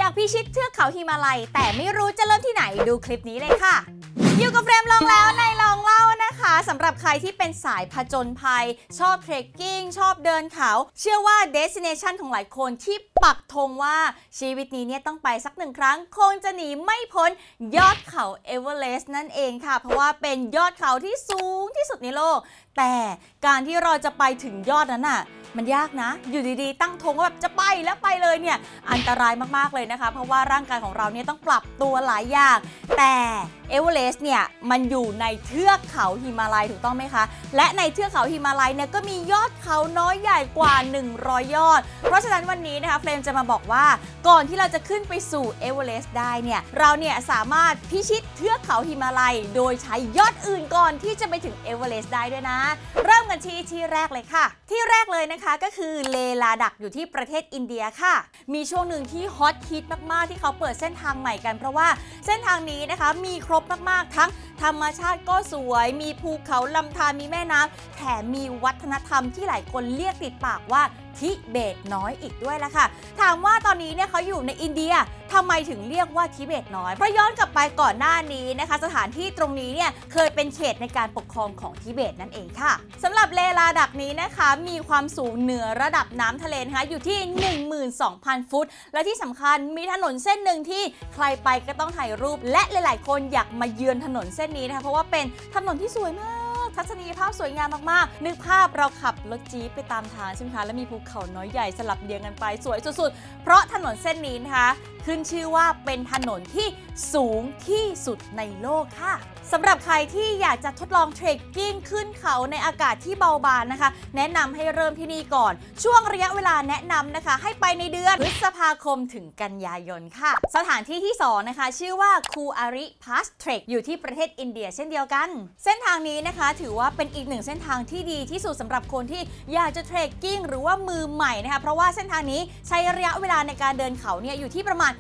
อยากพิชิตเทือกเขาหิมาลัยแต่ไม่รู้จะเริ่มที่ไหนดูคลิปนี้เลยค่ะอยู่กับเฟรมลองแล้วในลองเล่านะคะสำหรับใครที่เป็นสายผจญภัยชอบเทรคกิ้งชอบเดินเขาเชื่อว่าเดสติเนชันของหลายคนที่ปักธงว่าชีวิตนี้เนี่ยต้องไปสักหนึ่งครั้งคงจะหนีไม่พ้นยอดเขาเอเวอเรสต์นั่นเองค่ะเพราะว่าเป็นยอดเขาที่สูงที่สุดในโลกแต่การที่เราจะไปถึงยอดนั้นน่ะมันยากนะอยู่ดีๆตั้งธงว่าแบบจะไปแล้วไปเลยเนี่ยอันตรายมากๆเลยนะคะเพราะว่าร่างกายของเราเนี่ยต้องปรับตัวหลายอย่างแต่เอเวอเรสต์เนี่ยมันอยู่ในเทือกเขาหิมาลัยถูกต้องไหมคะและในเทือกเขาหิมาลัยเนี่ยก็มียอดเขาน้อยใหญ่กว่า100ยอดเพราะฉะนั้นวันนี้นะคะเฟรมจะมาบอกว่าก่อนที่เราจะขึ้นไปสู่เอเวอเรสต์ได้เนี่ยเราเนี่ยสามารถพิชิตเทือกเขาหิมาลัยโดยใช้ยอดอื่นก่อนที่จะไปถึงเอเวอเรสต์ได้ด้วยนะเริ่มกันที่แรกเลยค่ะที่แรกเลยนะคะก็คือเลลาดักอยู่ที่ประเทศอินเดียค่ะมีช่วงหนึ่งที่ฮอตฮิตมากๆที่เขาเปิดเส้นทางใหม่กันเพราะว่าเส้นทางนี้นะคะมีครบมากๆทั้งธรรมชาติก็สวยมีภูเขาลำธารมีแม่น้ำแถมมีวัฒนธรรมที่หลายคนเรียกติดปากว่าทิเบตน้อยอีกด้วยล่ะค่ะถามว่าตอนนี้เนี่ยเขาอยู่ในอินเดียทำไมถึงเรียกว่าทิเบตน้อยเพราะย้อนกลับไปก่อนหน้านี้นะคะสถานที่ตรงนี้เนี่ยเคยเป็นเขตในการปกครองของทิเบตนั่นเองค่ะสำหรับเลลาดักนี้นะคะมีความสูงเหนือระดับน้ำทะเลนะคะอยู่ที่ 12,000 ฟุตและที่สำคัญมีถนนเส้นหนึ่งที่ใครไปก็ต้องถ่ายรูปและหลายๆคนอยากมาเยือนถนนเส้นนี้นะคะเพราะว่าเป็นถนนที่สวยมากทัศนียภาพสวยงามมากๆนึกภาพเราขับรถจี๊ปไปตามทางใช่ไหมคะแล้วมีภูเขาน้อยใหญ่สลับเรียงกันไปสวยสุดๆเพราะถนนเส้นนี้นะคะขึ้นชื่อว่าเป็นถนนที่สูงที่สุดในโลกค่ะสำหรับใครที่อยากจะทดลองเทรคกิ้งขึ้นเขาในอากาศที่เบาบางนะคะแนะนำให้เริ่มที่นี่ก่อนช่วงระยะเวลาแนะนำนะคะให้ไปในเดือนพฤษภาคมถึงกันยายนค่ะสถานที่ที่2นะคะชื่อว่าคูอาริพาสเทรคอยู่ที่ประเทศอินเดียเช่นเดียวกันเส้นทางนี้นะคะถือว่าเป็นอีกหนึ่งเส้นทางที่ดีที่สุดสำหรับคนที่อยากจะเทรคกิ้งหรือว่ามือใหม่นะคะเพราะว่าเส้นทางนี้ใช้ระยะเวลาในการเดินเขาเนี่ยอยู่ที่ประมาณ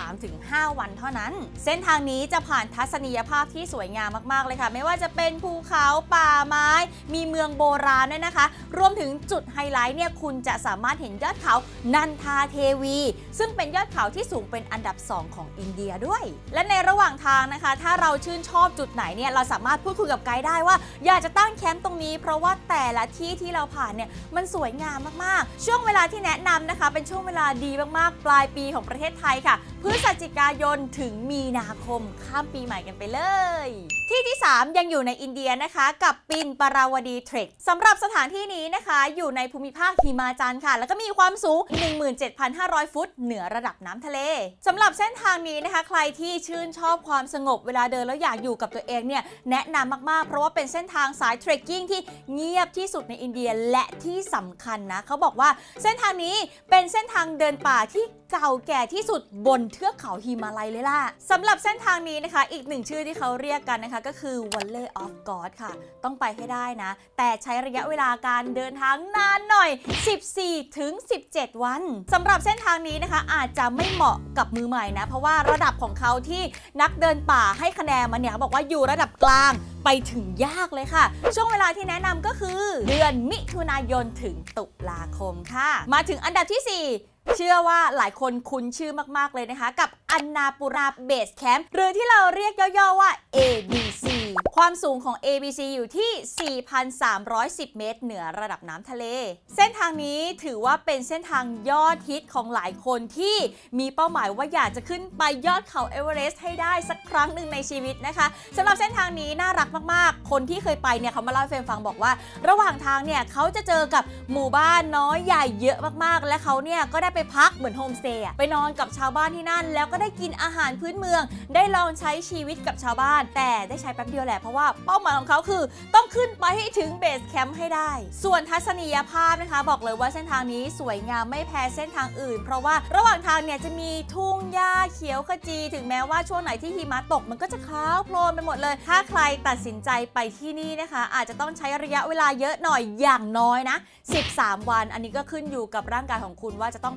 3-5 วันเท่านั้นเส้นทางนี้จะผ่านทัศนียภาพที่สวยงามมากๆเลยค่ะไม่ว่าจะเป็นภูเขาป่าไม้มีเมืองโบราณด้วยนะคะรวมถึงจุดไฮไลท์เนี่ยคุณจะสามารถเห็นยอดเขานันทาเทวีซึ่งเป็นยอดเขาที่สูงเป็นอันดับ2ของอินเดียด้วยและในระหว่างทางนะคะถ้าเราชื่นชอบจุดไหนเนี่ยเราสามารถพูดคุยกับไกด์ได้ว่าอยากจะตั้งแคมป์ตรงนี้เพราะว่าแต่ละที่ที่เราผ่านเนี่ยมันสวยงามมากๆช่วงเวลาที่แนะนำนะคะเป็นช่วงเวลาดีมากๆปลายปีของประเทศไทยค่ะพฤศจิกายนถึงมีนาคมข้ามปีใหม่กันไปเลยที่3ยังอยู่ในอินเดียนะคะกับปินปราวดีเทรคสำหรับสถานที่นี้นะคะอยู่ในภูมิภาคหิมาจันทร์ค่ะแล้วก็มีความสูง 17,500 ฟุตเหนือระดับน้ำทะเลสำหรับเส้นทางนี้นะคะใครที่ชื่นชอบความสงบเวลาเดินแล้วอยากอยู่กับตัวเองเนี่ยแนะนำมากๆเพราะว่าเป็นเส้นทางสายเทรคกิ้งที่เงียบที่สุดในอินเดียและที่สำคัญนะเขาบอกว่าเส้นทางนี้เป็นเส้นทางเดินป่าที่เก่าแก่ที่สุดบนเทือกเขาหิมาลัยเลยล่ะสำหรับเส้นทางนี้นะคะอีกหนึ่งชื่อที่เขาเรียกกันนะคะก็คือ Valley of God ค่ะต้องไปให้ได้นะแต่ใช้ระยะเวลาการเดินทางนานหน่อย 14-17 วันสำหรับเส้นทางนี้นะคะอาจจะไม่เหมาะกับมือใหม่นะเพราะว่าระดับของเขาที่นักเดินป่าให้คะแนนมันเนี่ยเขาบอกว่าอยู่ระดับกลางไปถึงยากเลยค่ะช่วงเวลาที่แนะนำก็คือเดือนมิถุนายนถึงตุลาคมค่ะมาถึงอันดับที่4เชื่อว่าหลายคนคุ้นชื่อมากๆเลยนะคะกับอันนาปูราเบสแคมป์หรือที่เราเรียกย่อๆว่า ABC ความสูงของ ABC อยู่ที่ 4,310 เมตรเหนือระดับน้ำทะเลเส้นทางนี้ถือว่าเป็นเส้นทางยอดฮิตของหลายคนที่มีเป้าหมายว่าอยากจะขึ้นไปยอดเขาเอเวอเรสต์ให้ได้สักครั้งหนึ่งในชีวิตนะคะสำหรับเส้นทางนี้น่ารักมากๆคนที่เคยไปเนี่ยเขามาเล่าให้เฟรมฟังบอกว่าระหว่างทางเนี่ยเขาจะเจอกับหมู่บ้านน้อยใหญ่เยอะมากๆและเขาเนี่ยก็ได้ไปพักเหมือนโฮมสเตย์ไปนอนกับชาวบ้านที่นั่นแล้วก็ได้กินอาหารพื้นเมืองได้ลองใช้ชีวิตกับชาวบ้านแต่ได้ใช้แป๊บเดียวแหละเพราะว่าเป้าหมายของเขาคือต้องขึ้นไปให้ถึงเบสแคมป์ให้ได้ส่วนทัศนียภาพนะคะบอกเลยว่าเส้นทางนี้สวยงามไม่แพ้เส้นทางอื่นเพราะว่าระหว่างทางเนี่ยจะมีทุ่งหญ้าเขียวขจีถึงแม้ว่าช่วงไหนที่หิมะตกมันก็จะขาวโพลนไปหมดเลยถ้าใครตัดสินใจไปที่นี่นะคะอาจจะต้องใช้ระยะเวลาเยอะหน่อยอย่างน้อยนะ13 วันอันนี้ก็ขึ้นอยู่กับร่างกายของคุณว่าจะต้อง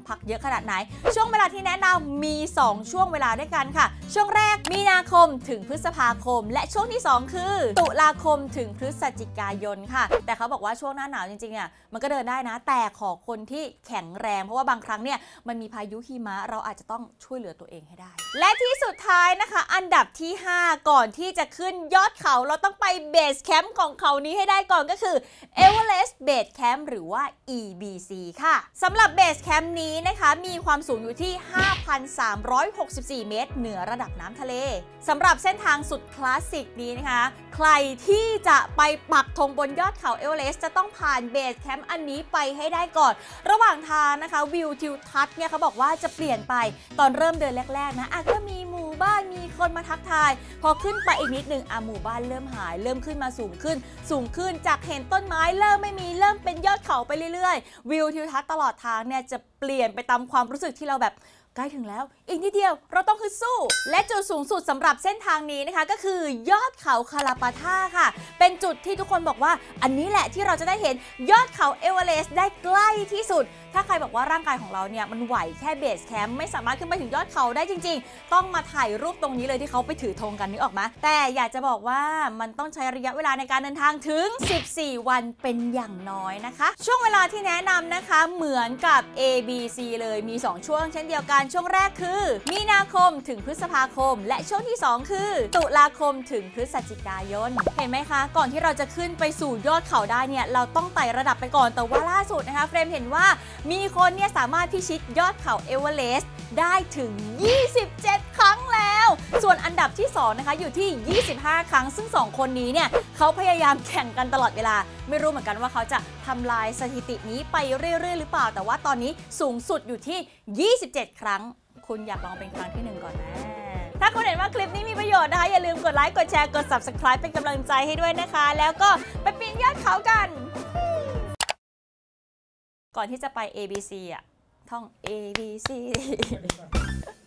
พักเยอะขนาดไหนช่วงเวลาที่แนะนำมี2ช่วงเวลาด้วยกันค่ะช่วงแรกมีนาคมถึงพฤษภาคมและช่วงที่2คือตุลาคมถึงพฤศจิกายนค่ะแต่เขาบอกว่าช่วงหน้าหนาวจริงๆเนี่ยมันก็เดินได้นะแต่ขอคนที่แข็งแรงเพราะว่าบางครั้งเนี่ยมันมีพายุหิมะเราอาจจะต้องช่วยเหลือตัวเองให้ได้และที่สุดท้ายนะคะอันดับที่5ก่อนที่จะขึ้นยอดเขาเราต้องไปเบสแคมป์ของเขานี้ให้ได้ก่อนก็คือ Everest Base Camp หรือว่า EBC ค่ะสำหรับเบสแคมป์นี้นะคะมีความสูงอยู่ที่ 5,364 เมตรเหนือระดับน้ำทะเลสำหรับเส้นทางสุดคลาสสิกนี้นะคะใครที่จะไปปักธงบนยอดเขาเอเวอเรสต์จะต้องผ่านเบสแคมป์อันนี้ไปให้ได้ก่อนระหว่างทางนะคะวิวทิวทัศน์เนี่ยเขาบอกว่าจะเปลี่ยนไปตอนเริ่มเดินแรกๆนะก็มีหมู่บ้านมีคนมาทักทายพอขึ้นไปอีกนิดนึงหมู่บ้านเริ่มหายเริ่มขึ้นมาสูงขึ้นจากเห็นต้นไม้เริ่มไม่มีเริ่มเป็นยอดเขาไปเรื่อยๆวิวทิวทัศน์ตลอดทางเนี่ยจะเปลี่ยนไปตามความรู้สึกที่เราแบบใกล้ถึงแล้วอีกนิดเดียวเราต้องฮึดสู้และจุดสูงสุดสำหรับเส้นทางนี้นะคะก็คือยอดเขาคาลาปาท่าค่ะเป็นจุดที่ทุกคนบอกว่าอันนี้แหละที่เราจะได้เห็นยอดเขาเอเวอเรสต์ได้ใกล้ที่สุดถ้าใครบอกว่าร่างกายของเราเนี่ยมันไหวแค่เบสแคมป์ไม่สามารถขึ้นไปถึงยอดเขาได้จริงๆต้องมาถ่ายรูปตรงนี้เลยที่เขาไปถือธงกันนึกออกไหมแต่อยากจะบอกว่ามันต้องใช้ระยะเวลาในการเดินทางถึง14 วันเป็นอย่างน้อยนะคะช่วงเวลาที่แนะนำนะคะเหมือนกับ ABC เลยมี2ช่วงเช่นเดียวกันช่วงแรกคือมีนาคมถึงพฤษภาคมและช่วงที่2คือตุลาคมถึงพฤศจิกายนเห็นไหมคะก่อนที่เราจะขึ้นไปสู่ยอดเขาได้เนี่ยเราต้องไต่ระดับไปก่อนแต่ว่าล่าสุดนะคะเฟรมเห็นว่ามีคนเนี่ยสามารถพิชิตยอดเขาเอเวอเรสต์ได้ถึง27 ครั้งแล้วส่วนอันดับที่2นะคะอยู่ที่25 ครั้งซึ่ง2คนนี้เนี่ยเขาพยายามแข่งกันตลอดเวลาไม่รู้เหมือนกันว่าเขาจะทำลายสถิตินี้ไปเรื่อยๆหรือเปล่าแต่ว่าตอนนี้สูงสุดอยู่ที่27 ครั้งคุณอยากลองเป็นครั้งที่1ก่อนนะถ้าคุณเห็นว่าคลิปนี้มีประโยชน์นะคะอย่าลืมกดไลค์กดแชร์กด Subscribe เป็นกำลังใจให้ด้วยนะคะแล้วก็ไปปีนยอดเขากันก่อนที่จะไป ABC ท่อง ABC